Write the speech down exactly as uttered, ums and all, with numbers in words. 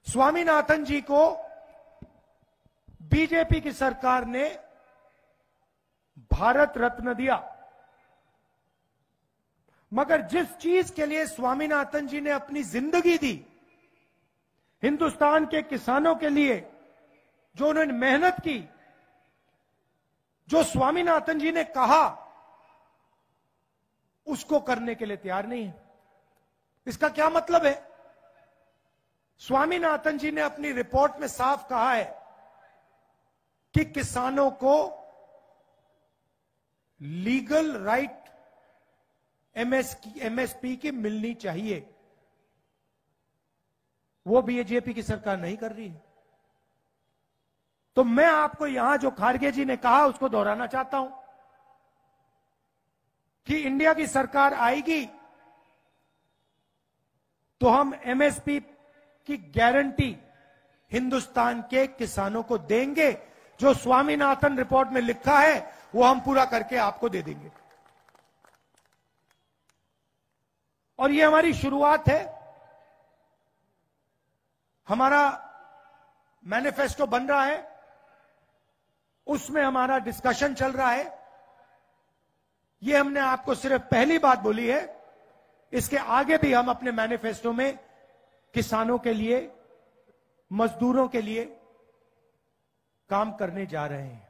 स्वामीनाथन जी को बीजेपी की सरकार ने भारत रत्न दिया, मगर जिस चीज के लिए स्वामीनाथन जी ने अपनी जिंदगी दी, हिंदुस्तान के किसानों के लिए जो उन्होंने मेहनत की, जो स्वामीनाथन जी ने कहा, उसको करने के लिए तैयार नहीं है। इसका क्या मतलब है? स्वामीनाथन जी ने अपनी रिपोर्ट में साफ कहा है कि किसानों को लीगल राइट एमएस की एमएसपी की मिलनी चाहिए। वो बीजेपी की सरकार नहीं कर रही है। तो मैं आपको यहां जो खारगे जी ने कहा उसको दोहराना चाहता हूं कि इंडिया की सरकार आएगी तो हम एमएसपी की गारंटी हिंदुस्तान के किसानों को देंगे। जो स्वामीनाथन रिपोर्ट में लिखा है वो हम पूरा करके आपको दे देंगे। और ये हमारी शुरुआत है। हमारा मैनिफेस्टो बन रहा है, उसमें हमारा डिस्कशन चल रहा है। ये हमने आपको सिर्फ पहली बात बोली है। इसके आगे भी हम अपने मैनिफेस्टो में किसानों के लिए, मजदूरों के लिए काम करने जा रहे हैं।